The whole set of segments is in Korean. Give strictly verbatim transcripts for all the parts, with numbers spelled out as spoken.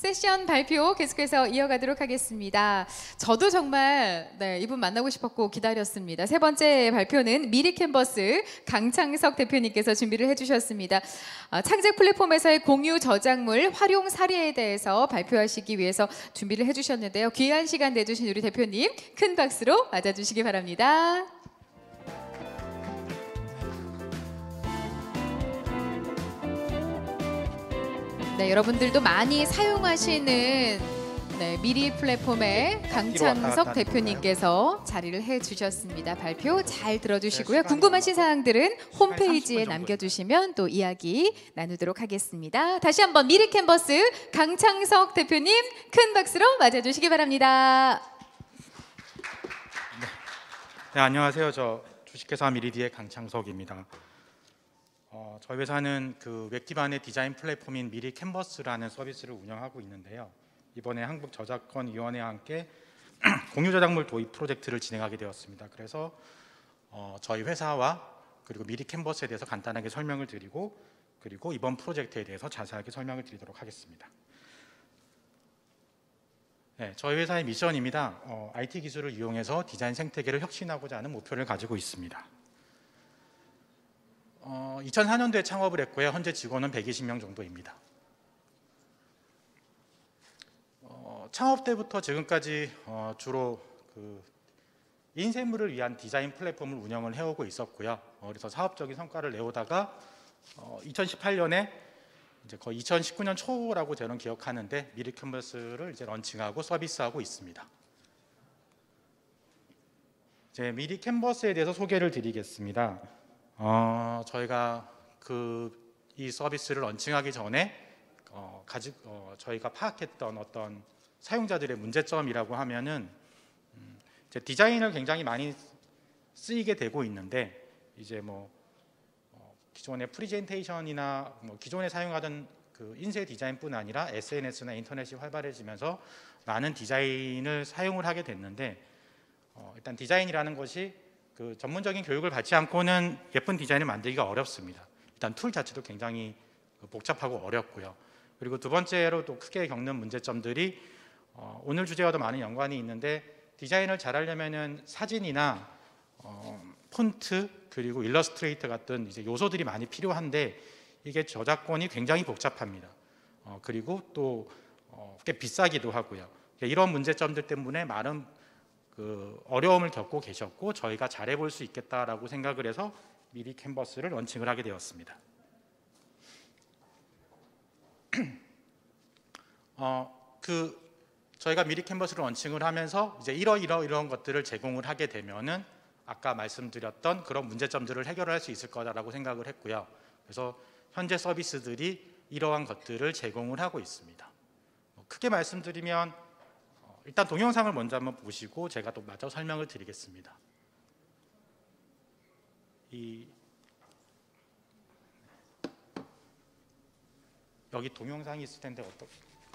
세션 발표 계속해서 이어가도록 하겠습니다. 저도 정말 네, 이분 만나고 싶었고 기다렸습니다. 세 번째 발표는 미리 캔버스 강창석 대표님께서 준비를 해주셨습니다. 어, 창작 플랫폼에서의 공유 저작물 활용 사례에 대해서 발표하시기 위해서 준비를 해주셨는데요. 귀한 시간 내주신 우리 대표님 큰 박수로 맞아주시기 바랍니다. 네, 여러분들도 많이 사용하시는 네, 미리 플랫폼의 강창석 대표님께서 자리를 해주셨습니다. 발표 잘 들어주시고요. 궁금하신 사항들은 홈페이지에 남겨주시면 또 이야기 나누도록 하겠습니다. 다시 한번 미리 캔버스 강창석 대표님 큰 박수로 맞아주시기 바랍니다. 네, 네 안녕하세요. 저 주식회사 미리디의 강창석입니다. 어, 저희 회사는 그 웹 기반의 디자인 플랫폼인 미리 캔버스라는 서비스를 운영하고 있는데요. 이번에 한국저작권위원회와 함께 공유 저작물 도입 프로젝트를 진행하게 되었습니다. 그래서 어, 저희 회사와 그리고 미리 캔버스에 대해서 간단하게 설명을 드리고 그리고 이번 프로젝트에 대해서 자세하게 설명을 드리도록 하겠습니다. 네, 저희 회사의 미션입니다. 어, 아이티 기술을 이용해서 디자인 생태계를 혁신하고자 하는 목표를 가지고 있습니다. 어, 이천사 년도에 창업을 했고요. 현재 직원은 백이십 명 정도입니다. 어, 창업 때부터 지금까지 어, 주로 그 인쇄물을 위한 디자인 플랫폼을 운영을 해오고 있었고요. 어, 그래서 사업적인 성과를 내오다가 어, 이천십팔 년에 이제 거의 이천십구 년 초라고 저는 기억하는데 미리 캔버스를 이제 런칭하고 서비스하고 있습니다. 이제 미리 캔버스에 대해서 소개를 드리겠습니다. 어, 저희가 그 이 서비스를 런칭하기 전에 어, 가지, 어, 저희가 파악했던 어떤 사용자들의 문제점이라고 하면은 음, 이제 디자인을 굉장히 많이 쓰이게 되고 있는데 이제 뭐 어, 기존의 프리젠테이션이나 뭐 기존에 사용하던 그 인쇄 디자인뿐 아니라 에스엔에스나 인터넷이 활발해지면서 많은 디자인을 사용을 하게 됐는데 어, 일단 디자인이라는 것이 그 전문적인 교육을 받지 않고는 예쁜 디자인을 만들기가 어렵습니다. 일단 툴 자체도 굉장히 복잡하고 어렵고요. 그리고 두 번째로 또 크게 겪는 문제점들이 어, 오늘 주제와도 많은 연관이 있는데 디자인을 잘하려면은 사진이나 어, 폰트 그리고 일러스트레이터 같은 이제 요소들이 많이 필요한데 이게 저작권이 굉장히 복잡합니다. 어, 그리고 또 어, 꽤 비싸기도 하고요. 이런 문제점들 때문에 많은 그 어려움을 겪고 계셨고 저희가 잘해볼 수 있겠다라고 생각을 해서 미리 캔버스를 런칭을 하게 되었습니다. 어, 그 저희가 미리 캔버스를 런칭을 하면서 이제 이러 이러 이런 것들을 제공을 하게 되면은 아까 말씀드렸던 그런 문제점들을 해결할 수 있을 거다라고 생각을 했고요. 그래서 현재 서비스들이 이러한 것들을 제공을 하고 있습니다. 크게 말씀드리면 일단 동영상을 먼저 한번 보시고 제가 또 마저 설명을 드리겠습니다. 이 여기 동영상이 있을 텐데 어떻게?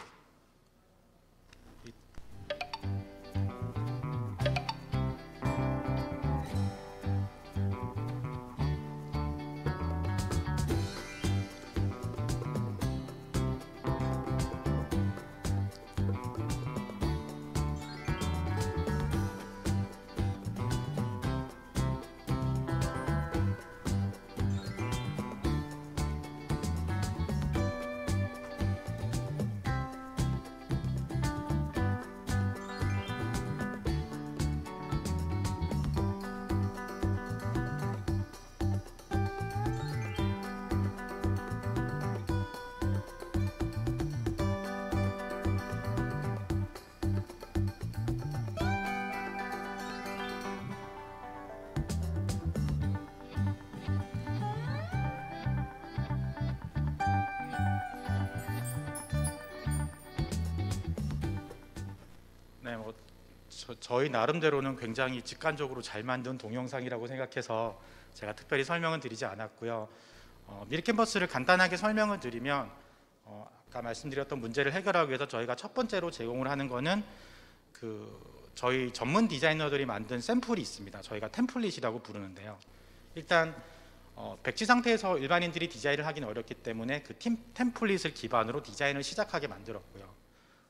네, 뭐 저, 저희 나름대로는 굉장히 직관적으로 잘 만든 동영상이라고 생각해서 제가 특별히 설명은 드리지 않았고요. 어, 미리 캔버스를 간단하게 설명을 드리면 어, 아까 말씀드렸던 문제를 해결하기 위해서 저희가 첫 번째로 제공을 하는 거는 그 저희 전문 디자이너들이 만든 샘플이 있습니다. 저희가 템플릿이라고 부르는데요. 일단 어, 백지 상태에서 일반인들이 디자인을 하기는 어렵기 때문에 그 팀, 템플릿을 기반으로 디자인을 시작하게 만들었고요.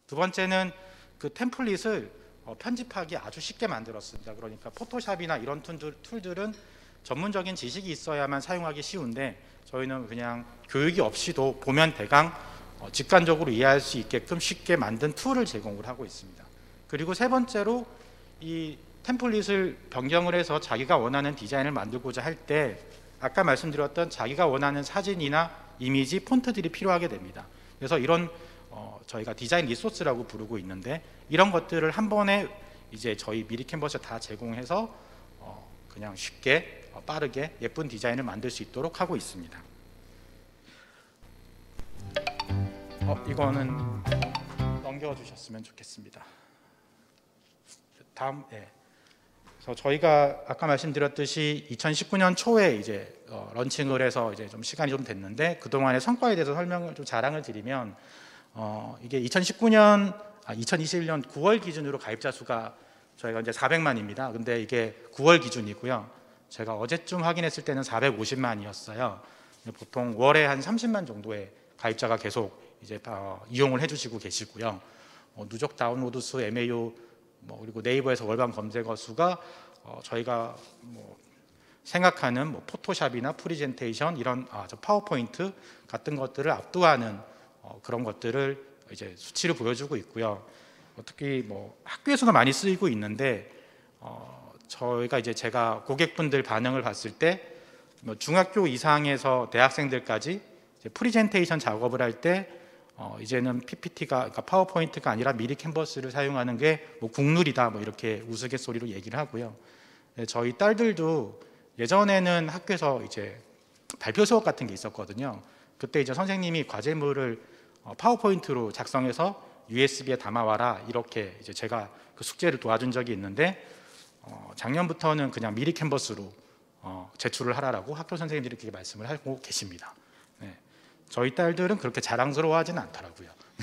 두 번째는 그 템플릿을 어, 편집하기 아주 쉽게 만들었습니다. 그러니까 포토샵이나 이런 툴들, 툴들은 전문적인 지식이 있어야만 사용하기 쉬운데 저희는 그냥 교육이 없이도 보면 대강 어, 직관적으로 이해할 수 있게끔 쉽게 만든 툴을 제공을 하고 있습니다. 그리고 세 번째로 이 템플릿을 변경을 해서 자기가 원하는 디자인을 만들고자 할 때 아까 말씀드렸던 자기가 원하는 사진이나 이미지, 폰트들이 필요하게 됩니다. 그래서 이런 어, 저희가 디자인 리소스라고 부르고 있는데 이런 것들을 한 번에 이제 저희 미리 캔버스에 다 제공해서 어, 그냥 쉽게 어, 빠르게 예쁜 디자인을 만들 수 있도록 하고 있습니다. 어, 이거는 넘겨주셨으면 좋겠습니다. 다음, 예. 그래서 저희가 아까 말씀드렸듯이 이천십구 년 초에 이제 어, 런칭을 해서 이제 좀 시간이 좀 됐는데 그 동안의 성과에 대해서 설명을 좀 자랑을 드리면 어, 이게 이천십구 년, 아, 이천이십일 년 구월 기준으로 가입자 수가 저희가 이제 사백만입니다. 근데 이게 구월 기준이고요. 제가 어제쯤 확인했을 때는 사백오십만이었어요. 보통 월에 한 삼십만 정도의 가입자가 계속 이제 어, 이용을 해주시고 계시고요. 어, 누적 다운로드 수, 엠에이유, 뭐 그리고 네이버에서 월간 검색어 수가 어, 저희가 뭐 생각하는 뭐 포토샵이나 프리젠테이션 이런 아, 저 파워포인트 같은 것들을 압도하는 어, 그런 것들을 이제 수치를 보여주고 있고요. 어, 특히 뭐 학교에서도 많이 쓰이고 있는데 어, 저희가 이제 제가 고객분들 반응을 봤을 때 뭐 중학교 이상에서 대학생들까지 이제 프리젠테이션 작업을 할 때 어, 이제는 피피티가 그러니까 파워포인트가 아니라 미리 캔버스를 사용하는 게 뭐 국룰이다 뭐 이렇게 우스갯소리로 얘기를 하고요. 네, 저희 딸들도 예전에는 학교에서 이제 발표 수업 같은 게 있었거든요. 그때 이제 선생님이 과제물을 어, 파워포인트로 작성해서 유에스비에 담아와라 이렇게 이제 제가 그 숙제를 도와준 적이 있는데 어, 작년부터는 그냥 미리 캔버스로 어, 제출을 하라라고 학교 선생님들이 그렇게 말씀을 하고 계십니다. 네. 저희 딸들은 그렇게 자랑스러워하지는 않더라고요. 네.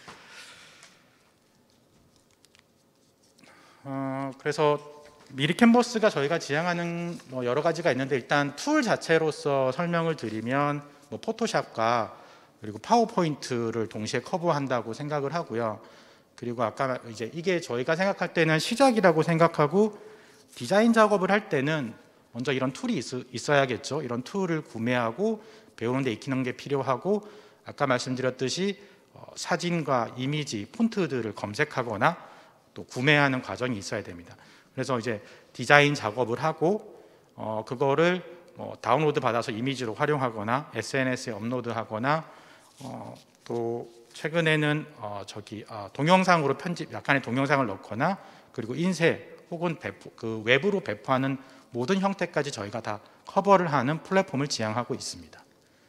어, 그래서 미리 캔버스가 저희가 지향하는 뭐 여러 가지가 있는데 일단 툴 자체로서 설명을 드리면 뭐 포토샵과 그리고 파워포인트를 동시에 커버한다고 생각을 하고요. 그리고 아까 이제 이게 저희가 생각할 때는 시작이라고 생각하고 디자인 작업을 할 때는 먼저 이런 툴이 있, 있어야겠죠. 이런 툴을 구매하고 배우는 데 익히는 게 필요하고 아까 말씀드렸듯이 어, 사진과 이미지, 폰트들을 검색하거나 또 구매하는 과정이 있어야 됩니다. 그래서 이제 디자인 작업을 하고 어, 그거를 뭐 다운로드 받아서 이미지로 활용하거나 에스엔에스에 업로드하거나 어, 또 최근에는 어, 저기 어, 동영상으로 편집, 약간의 동영상을 넣거나 그리고 인쇄 혹은 배포, 그 외부로 배포하는 모든 형태까지 저희가 다 커버를 하는 플랫폼을 지향하고 있습니다.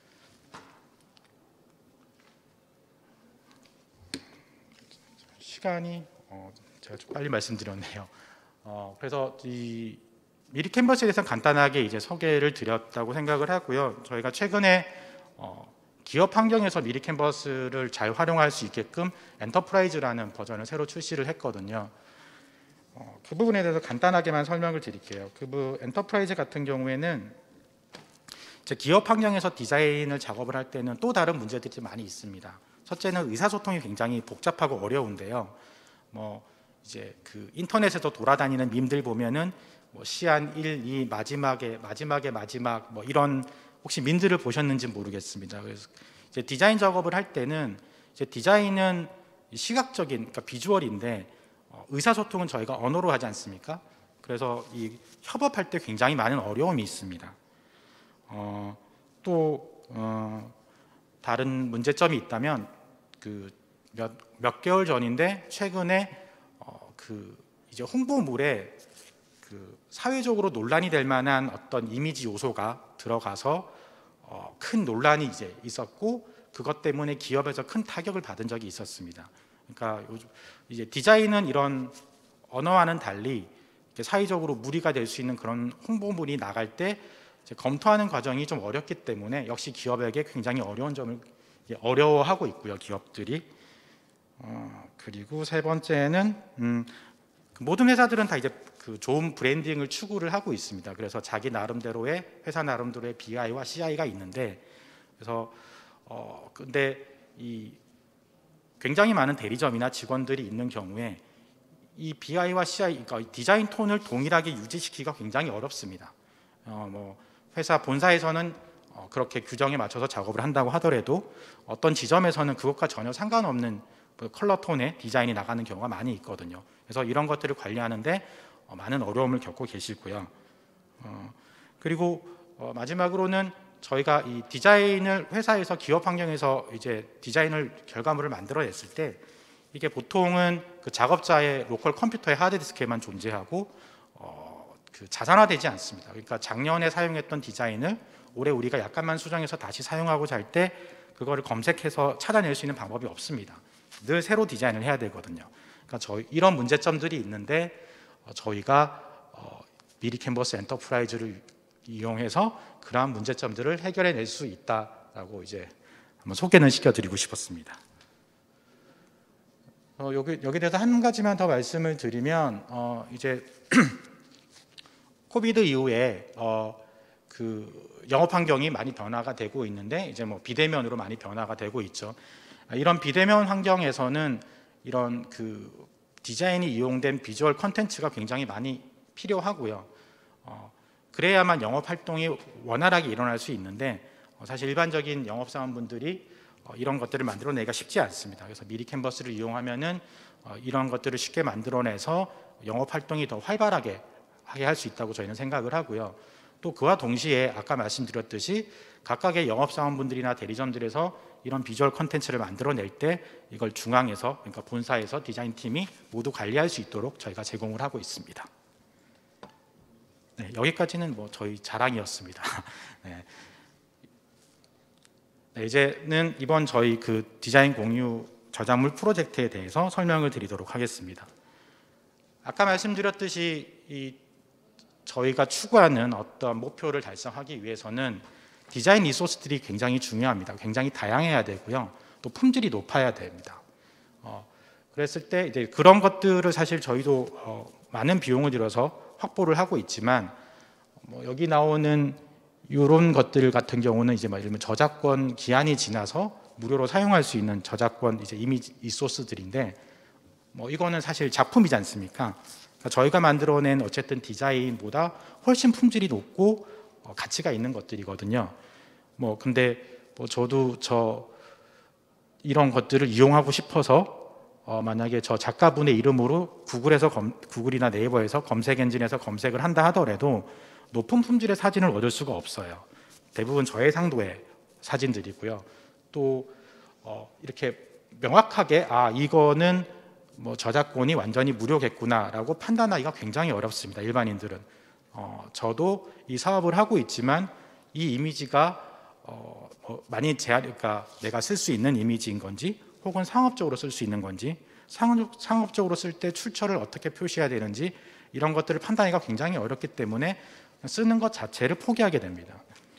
시간이 어, 제가 좀 빨리 말씀드렸네요. 어, 그래서 이 미리 캔버스에 대해서 간단하게 이제 소개를 드렸다고 생각을 하고요. 저희가 최근에 어, 기업 환경에서 미리 캔버스를 잘 활용할 수 있게끔 엔터프라이즈라는 버전을 새로 출시를 했거든요. 어, 그 부분에 대해서 간단하게만 설명을 드릴게요. 그 엔터프라이즈 같은 경우에는 이제 기업 환경에서 디자인을 작업을 할 때는 또 다른 문제들이 많이 있습니다. 첫째는 의사소통이 굉장히 복잡하고 어려운데요. 뭐 이제 그 인터넷에서 돌아다니는 밈들 보면은 뭐 시안 일, 이 마지막에 마지막에 마지막 뭐 이런 혹시 밈들을 보셨는지 모르겠습니다. 그래서 이제 디자인 작업을 할 때는 이제 디자인은 시각적인 그러니까 비주얼인데 어, 의사소통은 저희가 언어로 하지 않습니까? 그래서 이 협업할 때 굉장히 많은 어려움이 있습니다. 어, 또 어, 다른 문제점이 있다면 그 몇 몇 개월 전인데 최근에 어, 그 이제 홍보물에 그 사회적으로 논란이 될 만한 어떤 이미지 요소가 들어가서 어, 큰 논란이 이제 있었고 그것 때문에 기업에서 큰 타격을 받은 적이 있었습니다. 그러니까 요즘 이제 디자인은 이런 언어와는 달리 사회적으로 무리가 될 수 있는 그런 홍보물이 나갈 때 이제 검토하는 과정이 좀 어렵기 때문에 역시 기업에게 굉장히 어려운 점을 어려워하고 있고요, 기업들이. 어, 그리고 세 번째는 음, 모든 회사들은 다 이제 그 좋은 브랜딩을 추구를 하고 있습니다. 그래서 자기 나름대로의 회사 나름대로의 비아이와 씨아이가 있는데 그래서 어 근데 이 굉장히 많은 대리점이나 직원들이 있는 경우에 이 비아이와 씨아이, 그러니까 디자인 톤을 동일하게 유지시키기가 굉장히 어렵습니다. 어, 뭐 회사 본사에서는 어, 그렇게 규정에 맞춰서 작업을 한다고 하더라도 어떤 지점에서는 그것과 전혀 상관없는 그 컬러 톤의 디자인이 나가는 경우가 많이 있거든요. 그래서 이런 것들을 관리하는데 어, 많은 어려움을 겪고 계시고요. 어, 그리고 어, 마지막으로는 저희가 이 디자인을 회사에서 기업 환경에서 이제 디자인을 결과물을 만들어냈을 때 이게 보통은 그 작업자의 로컬 컴퓨터의 하드디스크에만 존재하고 어, 그 자산화되지 않습니다. 그러니까 작년에 사용했던 디자인을 올해 우리가 약간만 수정해서 다시 사용하고자 할 때 그거를 검색해서 찾아낼 수 있는 방법이 없습니다. 늘 새로 디자인을 해야 되거든요. 그러니까 저희 이런 문제점들이 있는데 어, 저희가 어, 미리 캔버스 엔터프라이즈를 이용해서 그러한 문제점들을 해결해낼 수 있다라고 이제 한번 소개는 시켜드리고 싶었습니다. 어, 여기 여기 대해서 한 가지만 더 말씀을 드리면 어, 이제 코비드 이후에 어, 그 영업 환경이 많이 변화가 되고 있는데 이제 뭐 비대면으로 많이 변화가 되고 있죠. 이런 비대면 환경에서는 이런 그 디자인이 이용된 비주얼 컨텐츠가 굉장히 많이 필요하고요. 어, 그래야만 영업 활동이 원활하게 일어날 수 있는데 어, 사실 일반적인 영업 사원분들이 어, 이런 것들을 만들어내기가 쉽지 않습니다. 그래서 미리 캔버스를 이용하면은 어, 이런 것들을 쉽게 만들어내서 영업 활동이 더 활발하게 하게 할 수 있다고 저희는 생각을 하고요. 또 그와 동시에 아까 말씀드렸듯이 각각의 영업사원분들이나 대리점들에서 이런 비주얼 컨텐츠를 만들어낼 때 이걸 중앙에서, 그러니까 본사에서 디자인팀이 모두 관리할 수 있도록 저희가 제공을 하고 있습니다. 네, 여기까지는 뭐 저희 자랑이었습니다. 네. 네, 이제는 이번 저희 그 디자인 공유 저작물 프로젝트에 대해서 설명을 드리도록 하겠습니다. 아까 말씀드렸듯이 이 저희가 추구하는 어떤 목표를 달성하기 위해서는 디자인 리소스들이 굉장히 중요합니다. 굉장히 다양해야 되고요. 또 품질이 높아야 됩니다. 어, 그랬을 때 이제 그런 것들을 사실 저희도 어, 많은 비용을 들여서 확보를 하고 있지만 뭐 여기 나오는 이런 것들 같은 경우는 이제 뭐 예를 들면 저작권 기한이 지나서 무료로 사용할 수 있는 저작권 이제 이미지 리소스들인데 뭐 이거는 사실 작품이지 않습니까? 그러니까 저희가 만들어낸 어쨌든 디자인보다 훨씬 품질이 높고 어, 가치가 있는 것들이거든요. 뭐 근데 뭐 저도 저 이런 것들을 이용하고 싶어서 어, 만약에 저 작가분의 이름으로 구글에서 검, 구글이나 네이버에서 검색 엔진에서 검색을 한다 하더라도 높은 품질의 사진을 얻을 수가 없어요. 대부분 저해상도의 사진들이고요. 또 어, 이렇게 명확하게 아 이거는 뭐 저작권이 완전히 무료겠구나라고 판단하기가 굉장히 어렵습니다. 일반인들은. 어, 저도 이 사업을 하고 있지만 이 이미지가 어, 뭐 많이 제한, 그러니까 내가 쓸 수 있는 이미지인 건지 혹은 상업적으로 쓸 수 있는 건지 상업, 상업적으로 쓸 때 출처를 어떻게 표시해야 되는지 이런 것들을 판단하기가 굉장히 어렵기 때문에 쓰는 것 자체를 포기하게 됩니다.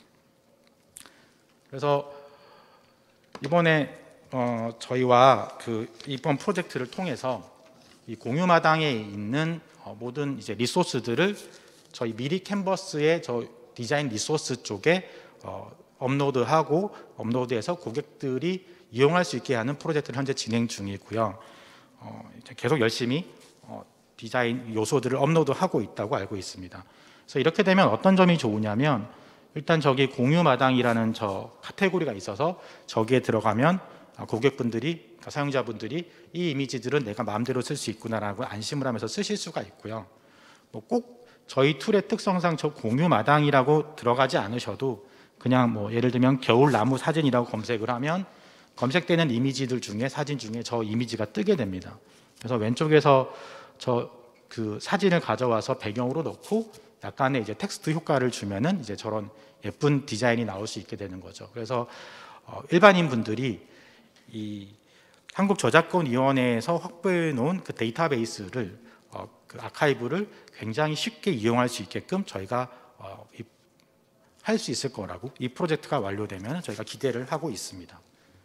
그래서 이번에 어, 저희와 그 이번 프로젝트를 통해서 이 공유마당에 있는 어, 모든 이제 리소스들을 저희 미리 캔버스의 저 디자인 리소스 쪽에 어, 업로드하고 업로드해서 고객들이 이용할 수 있게 하는 프로젝트를 현재 진행 중이고요. 어, 이제 계속 열심히 어, 디자인 요소들을 업로드하고 있다고 알고 있습니다. 그래서 이렇게 되면 어떤 점이 좋으냐면 일단 저기 공유마당이라는 저 카테고리가 있어서 저기에 들어가면 고객분들이, 그러니까 사용자분들이 이 이미지들은 내가 마음대로 쓸 수 있구나라고 안심을 하면서 쓰실 수가 있고요. 뭐 꼭 저희 툴의 특성상 저 공유마당이라고 들어가지 않으셔도 그냥 뭐 예를 들면 겨울나무 사진이라고 검색을 하면 검색되는 이미지들 중에 사진 중에 저 이미지가 뜨게 됩니다. 그래서 왼쪽에서 저 그 사진을 가져와서 배경으로 넣고 약간의 이제 텍스트 효과를 주면은 이제 저런 예쁜 디자인이 나올 수 있게 되는 거죠. 그래서 어 일반인 분들이 이 한국저작권위원회에서 확보해 놓은 그 데이터베이스를 어 그 아카이브를 굉장히 쉽게 이용할 수 있게끔 저희가 어 할 수 있을 거라고, 이 프로젝트가 완료되면 저희가 기대를 하고 있습니다.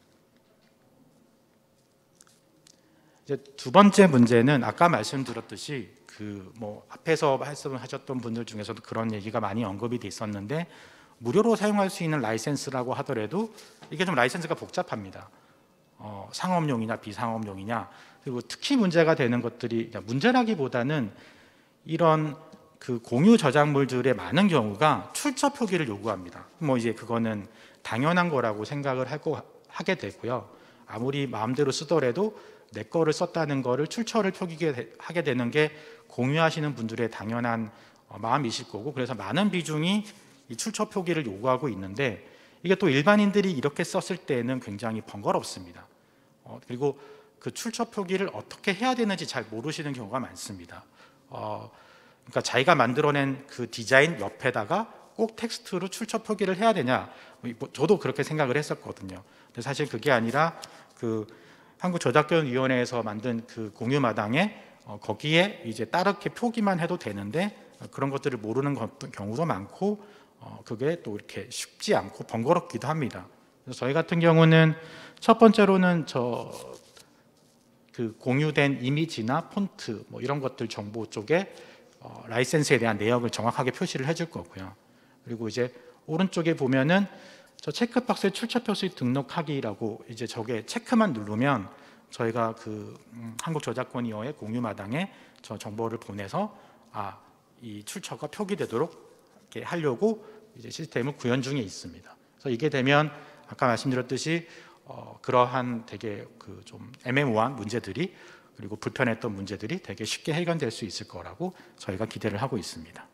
이제 두 번째 문제는 아까 말씀드렸듯이 그 뭐 앞에서 말씀하셨던 분들 중에서도 그런 얘기가 많이 언급이 돼 있었는데 무료로 사용할 수 있는 라이센스라고 하더라도 이게 좀 라이센스가 복잡합니다. 어, 상업용이냐 비상업용이냐, 그리고 특히 문제가 되는 것들이, 문제라기보다는 이런 그 공유 저작물들의 많은 경우가 출처 표기를 요구합니다. 뭐 이제 그거는 당연한 거라고 생각을 하고 하게 되고요. 아무리 마음대로 쓰더라도 내 거를 썼다는 거를 출처를 표기하게 되는 게 공유하시는 분들의 당연한 마음이실 거고, 그래서 많은 비중이 이 출처 표기를 요구하고 있는데, 이게 또 일반인들이 이렇게 썼을 때는 굉장히 번거롭습니다. 어, 그리고 그 출처 표기를 어떻게 해야 되는지 잘 모르시는 경우가 많습니다. 어, 그러니까 자기가 만들어낸 그 디자인 옆에다가 꼭 텍스트로 출처 표기를 해야 되냐, 뭐 저도 그렇게 생각을 했었거든요. 근데 사실 그게 아니라 그 한국저작권위원회에서 만든 그 공유마당에 어, 거기에 이제 따르게 표기만 해도 되는데, 어, 그런 것들을 모르는 경우도 많고, 어, 그게 또 이렇게 쉽지 않고 번거롭기도 합니다. 그래서 저희 같은 경우는 첫 번째로는 저 그 공유된 이미지나 폰트 뭐 이런 것들 정보 쪽에 어, 라이센스에 대한 내역을 정확하게 표시를 해줄 거고요. 그리고 이제 오른쪽에 보면은 저 체크박스에 출처 표시 등록하기라고, 이제 저게 체크만 누르면 저희가 그 음, 한국저작권위원회 공유마당에 저 정보를 보내서 아, 이 출처가 표기되도록 이렇게 하려고 이제 시스템을 구현 중에 있습니다. 그래서 이게 되면 아까 말씀드렸듯이 어, 그러한 되게 그 좀 애매모호한 문제들이, 그리고 불편했던 문제들이 되게 쉽게 해결될 수 있을 거라고 저희가 기대를 하고 있습니다.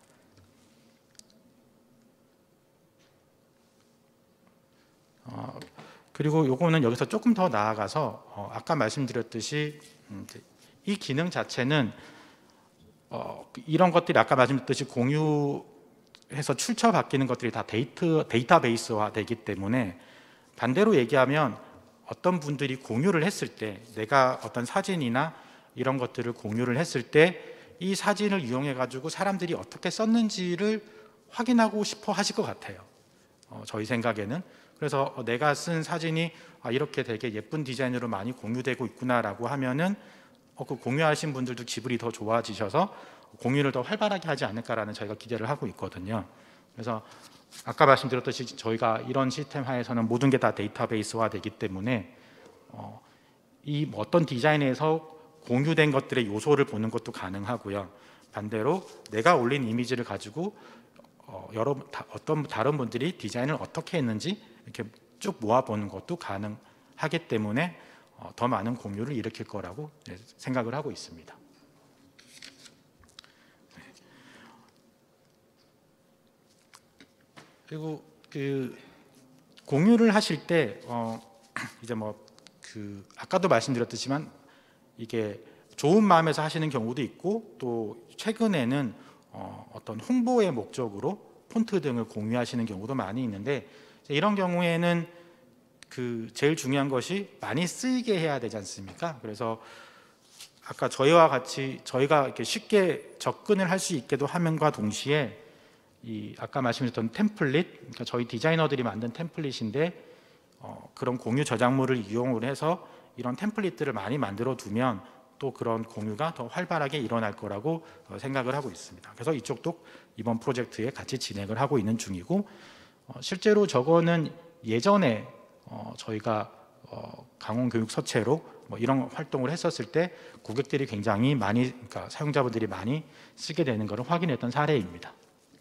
어, 그리고 요거는 여기서 조금 더 나아가서 어, 아까 말씀드렸듯이 음, 이 기능 자체는 어, 이런 것들이 아까 말씀드렸듯이 공유해서 출처 바뀌는 것들이 다 데이터, 데이터베이스화 되기 때문에, 반대로 얘기하면 어떤 분들이 공유를 했을 때, 내가 어떤 사진이나 이런 것들을 공유를 했을 때 이 사진을 이용해 가지고 사람들이 어떻게 썼는지를 확인하고 싶어 하실 것 같아요. 어, 저희 생각에는. 그래서 내가 쓴 사진이 아, 이렇게 되게 예쁜 디자인으로 많이 공유되고 있구나라고 하면은 어, 그 공유하신 분들도 기분이 더 좋아지셔서 공유를 더 활발하게 하지 않을까라는 저희가 기대를 하고 있거든요. 그래서 아까 말씀드렸듯이 저희가 이런 시스템 하에서는 모든 게 다 데이터베이스화 되기 때문에 어, 이 어떤 디자인에서 공유된 것들의 요소를 보는 것도 가능하고요. 반대로 내가 올린 이미지를 가지고 어, 여러 다, 어떤 다른 분들이 디자인을 어떻게 했는지 이렇게 쭉 모아보는 것도 가능하기 때문에 어, 더 많은 공유를 일으킬 거라고 생각을 하고 있습니다. 그리고 그 공유를 하실 때 어, 이제 뭐 그 아까도 말씀드렸듯이만 이게 좋은 마음에서 하시는 경우도 있고, 또 최근에는 어, 어떤 홍보의 목적으로 폰트 등을 공유하시는 경우도 많이 있는데, 이런 경우에는 그 제일 중요한 것이 많이 쓰이게 해야 되지 않습니까? 그래서 아까 저희와 같이 저희가 이렇게 쉽게 접근을 할 수 있게도 하면과 동시에 이 아까 말씀드렸던 템플릿, 그러니까 저희 디자이너들이 만든 템플릿인데 어, 그런 공유 저작물을 이용을 해서 이런 템플릿들을 많이 만들어 두면 또 그런 공유가 더 활발하게 일어날 거라고 어, 생각을 하고 있습니다. 그래서 이쪽도 이번 프로젝트에 같이 진행을 하고 있는 중이고, 어, 실제로 저거는 예전에 어, 저희가 어, 강원교육서체로 뭐 이런 활동을 했었을 때 고객들이 굉장히 많이, 그러니까 사용자분들이 많이 쓰게 되는 것을 확인했던 사례입니다.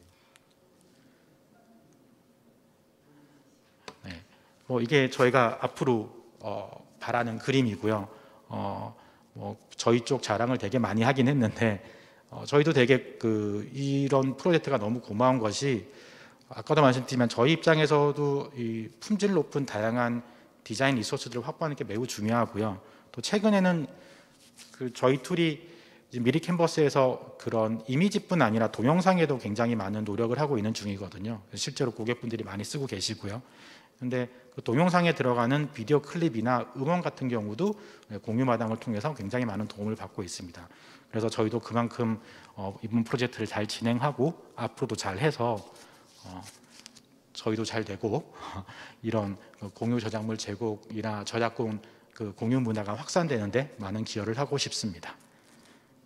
네, 뭐 이게 저희가 앞으로 어, 바라는 그림이고요. 어, 뭐 저희 쪽 자랑을 되게 많이 하긴 했는데 어, 저희도 되게 그 이런 프로젝트가 너무 고마운 것이, 아까도 말씀드렸지만 저희 입장에서도 이 품질 높은 다양한 디자인 리소스들을 확보하는 게 매우 중요하고요. 또 최근에는 그 저희 툴이 미리 캔버스에서 그런 이미지뿐 아니라 동영상에도 굉장히 많은 노력을 하고 있는 중이거든요. 실제로 고객분들이 많이 쓰고 계시고요. 근데 그 동영상에 들어가는 비디오 클립이나 음원 같은 경우도 공유마당을 통해서 굉장히 많은 도움을 받고 있습니다. 그래서 저희도 그만큼 어, 이번 프로젝트를 잘 진행하고 앞으로도 잘 해서 어, 저희도 잘 되고 이런 공유 저작물 제공이나 저작권 그 공유 문화가 확산되는데 많은 기여를 하고 싶습니다.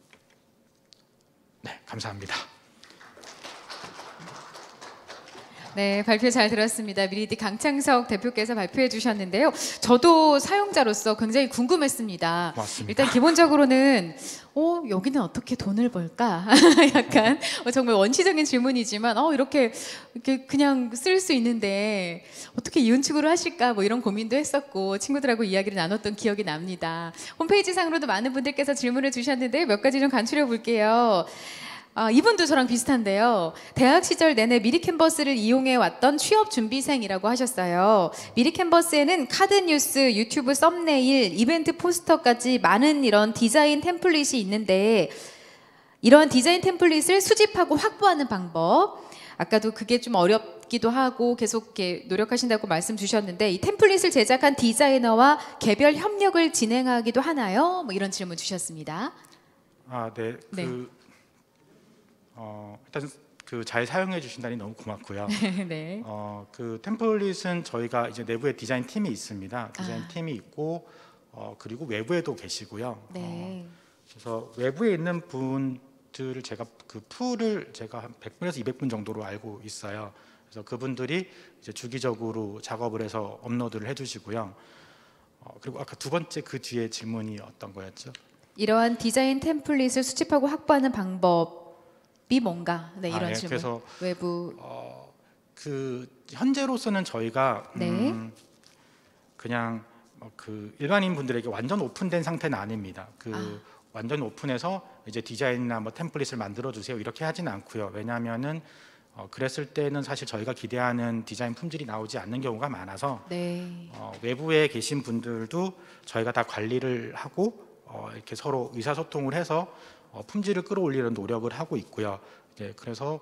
네, 감사합니다. 네, 발표 잘 들었습니다. 미리디 강창석 대표께서 발표해 주셨는데요. 저도 사용자로서 굉장히 궁금했습니다. 맞습니다. 일단 기본적으로는 어, 여기는 어떻게 돈을 벌까? 약간 어, 정말 원시적인 질문이지만 어, 이렇게, 이렇게 그냥 쓸 수 있는데 어떻게 이윤축으로 하실까? 뭐 이런 고민도 했었고 친구들하고 이야기를 나눴던 기억이 납니다. 홈페이지 상으로도 많은 분들께서 질문을 주셨는데 몇 가지 좀 간추려 볼게요. 아, 이분도 저랑 비슷한데요. 대학 시절 내내 미리 캔버스를 이용해 왔던 취업 준비생이라고 하셨어요. 미리 캔버스에는 카드 뉴스, 유튜브 썸네일, 이벤트 포스터까지 많은 이런 디자인 템플릿이 있는데 이러한 디자인 템플릿을 수집하고 확보하는 방법. 아까도 그게 좀 어렵기도 하고 계속 이렇게 노력하신다고 말씀 주셨는데 이 템플릿을 제작한 디자이너와 개별 협력을 진행하기도 하나요? 뭐 이런 질문 주셨습니다. 아, 네. 네. 그 어, 일단 그 잘 사용해 주신다니 너무 고맙고요. 네. 어, 그 템플릿은 저희가 이제 내부에 디자인 팀이 있습니다. 디자인 아. 팀이 있고 어, 그리고 외부에도 계시고요. 네. 어, 그래서 외부에 있는 분들을 제가 그 풀을 제가 한 백 분에서 이백 분 정도로 알고 있어요. 그래서 그분들이 이제 주기적으로 작업을 해서 업로드를 해주시고요. 어, 그리고 아까 두 번째 그 뒤에 질문이 어떤 거였죠? 이러한 디자인 템플릿을 수집하고 확보하는 방법이 뭔가? 네, 이런 아, 예, 질문. 그래서 외부. 어, 그 현재로서는 저희가 네. 음, 그냥 어, 그 일반인 분들에게 완전 오픈된 상태는 아닙니다. 그 아. 완전 오픈해서 이제 디자인이나 뭐 템플릿을 만들어 주세요 이렇게 하지는 않고요. 왜냐하면은 어, 그랬을 때는 사실 저희가 기대하는 디자인 품질이 나오지 않는 경우가 많아서 네. 어, 외부에 계신 분들도 저희가 다 관리를 하고 어, 이렇게 서로 의사소통을 해서 어, 품질을 끌어올리는 노력을 하고 있고요. 이제 그래서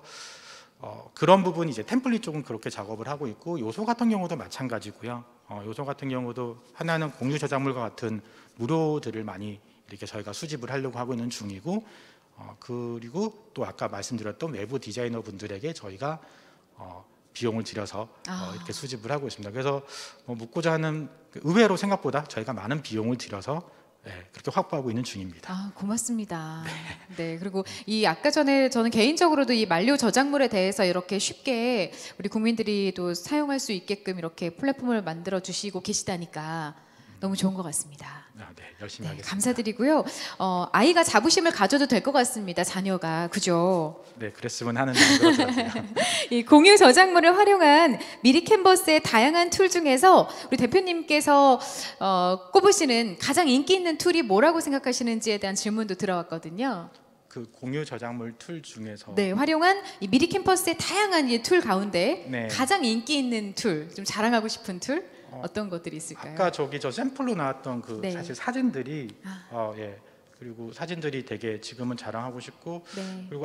어, 그런 부분이 이제 템플릿 쪽은 그렇게 작업을 하고 있고 요소 같은 경우도 마찬가지고요. 어, 요소 같은 경우도 하나는 공유 저작물과 같은 무료들을 많이 이렇게 저희가 수집을 하려고 하고 있는 중이고 어, 그리고 또 아까 말씀드렸던 외부 디자이너 분들에게 저희가 어, 비용을 들여서 아. 어, 이렇게 수집을 하고 있습니다. 그래서 뭐 묻고자 하는 의외로 생각보다 저희가 많은 비용을 들여서 네, 그렇게 확보하고 있는 중입니다. 아, 고맙습니다. 네. 그리고 이 아까 전에 저는 개인적으로도 이 만료 저작물에 대해서 이렇게 쉽게 우리 국민들이 또 사용할 수 있게끔 이렇게 플랫폼을 만들어 주시고 계시다니까 너무 좋은 것 같습니다. 아, 네, 열심히 네, 하겠습니다. 감사드리고요. 어, 아이가 자부심을 가져도 될 것 같습니다. 자녀가. 그죠? 네, 그랬으면 하는 마음이 들었고요. 이 공유 저작물을 활용한 미리 캔버스의 다양한 툴 중에서 우리 대표님께서 어, 꼽으시는 가장 인기 있는 툴이 뭐라고 생각하시는지에 대한 질문도 들어왔거든요. 그 공유 저작물 툴 중에서 네, 활용한 이 미리 캠퍼스의 다양한 이 툴 가운데 네. 가장 인기 있는 툴, 좀 자랑하고 싶은 툴 어떤 것들이 있을까요? 아까 저기 저 샘플로 나왔던 그 네. 사실 사진들이 아. 어, 예, 그리고 사진들이 되게 지금은 자랑하고 싶고 네. 그리고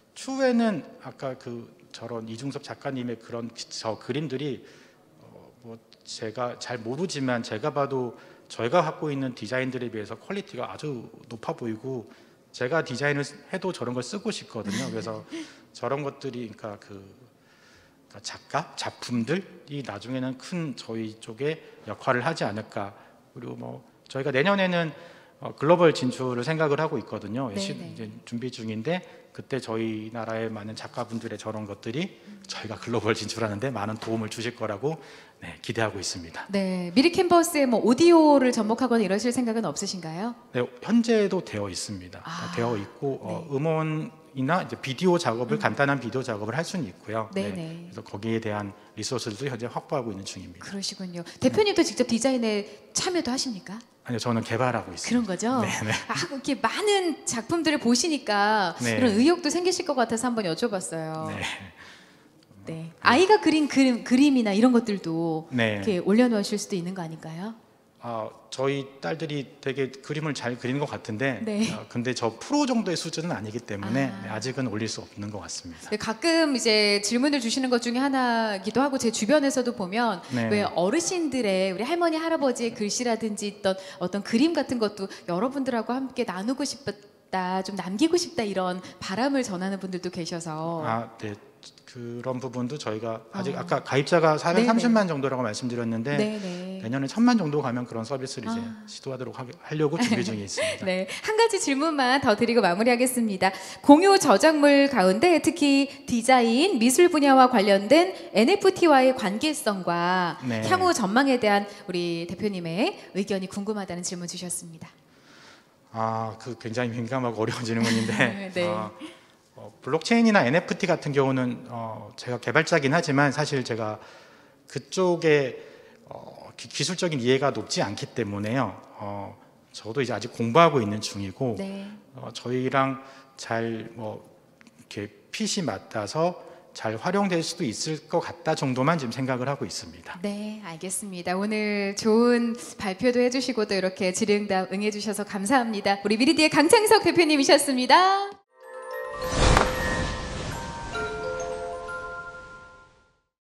추후에는 아까 그 저런 이중섭 작가님의 그런 저 그림들이 어, 뭐 제가 잘 모르지만 제가 봐도 저희가 갖고 있는 디자인들에 비해서 퀄리티가 아주 높아 보이고 제가 디자인을 해도 저런 걸 쓰고 싶거든요. 그래서 저런 것들이 그러니까 그 그러니까 작가 작품들이 나중에는 큰 저희 쪽에 역할을 하지 않을까. 그리고 뭐 저희가 내년에는 어, 글로벌 진출을 생각을 하고 있거든요. 네네. 시, 이제 준비 중인데 그때 저희 나라의 많은 작가분들의 저런 것들이 저희가 글로벌 진출하는데 많은 도움을 주실 거라고 네, 기대하고 있습니다. 네, 미리 캠퍼스에 뭐 오디오를 접목하거나 이러실 생각은 없으신가요? 네, 현재도 되어 있습니다. 아, 되어 있고 어, 네. 음원이나 이제 비디오 작업을 간단한 비디오 작업을 할 수는 있고요. 네네. 그래서 거기에 대한 리소스들도 현재 확보하고 있는 중입니다. 그러시군요. 대표님도 직접 디자인에 참여도 하십니까? 아니요, 저는 개발하고 있습니다. 그런 거죠? 네네. 아, 이렇게 많은 작품들을 보시니까 네. 이런 의욕도 생기실 것 같아서 한번 여쭤봤어요. 네. 네. 아이가 그린 그림, 그림이나 이런 것들도 네. 이렇게 올려놓으실 수도 있는 거 아닐까요? 아, 저희 딸들이 되게 그림을 잘 그리는 것 같은데, 네. 어, 근데 저 프로 정도의 수준은 아니기 때문에 아. 네, 아직은 올릴 수 없는 것 같습니다. 네, 가끔 이제 질문을 주시는 것 중에 하나기도 하고 제 주변에서도 보면 네. 왜 어르신들의 우리 할머니 할아버지의 글씨라든지 어떤 어떤 그림 같은 것도 여러분들하고 함께 나누고 싶다, 좀 남기고 싶다 이런 바람을 전하는 분들도 계셔서 아, 네. 그런 부분도 저희가 아직 어. 아까 가입자가 네네. 사백삼십만 정도라고 말씀드렸는데 네네. 내년에 천만 정도 가면 그런 서비스를 이제 아. 시도하도록 하, 하려고 준비 중에 있습니다. 네, 한 가지 질문만 더 드리고 마무리하겠습니다. 공유 저작물 가운데 특히 디자인, 미술 분야와 관련된 엔에프티와의 관계성과 네. 향후 전망에 대한 우리 대표님의 의견이 궁금하다는 질문 주셨습니다. 아, 그 굉장히 민감하고 어려운 질문인데 네. 어, 어, 블록체인이나 엔에프티 같은 경우는 어, 제가 개발자긴 하지만 사실 제가 그쪽에 어, 기, 기술적인 이해가 높지 않기 때문에요. 어, 저도 이제 아직 공부하고 있는 중이고 네. 어, 저희랑 잘 뭐 이렇게 핏이 맞닿아서 잘 활용될 수도 있을 것 같다 정도만 지금 생각을 하고 있습니다. 네, 알겠습니다. 오늘 좋은 발표도 해주시고 또 이렇게 질의응답 응해주셔서 감사합니다. 우리 미리디의 강창석 대표님이셨습니다.